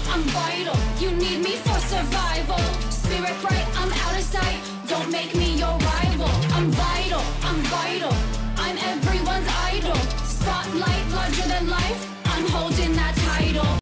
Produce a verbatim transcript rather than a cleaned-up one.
I'm vital. You need me for survival. Spirit bright, I'm out of sight. Don't make me your rival. I'm vital, I'm vital. I'm everyone's idol. Spotlight larger than life.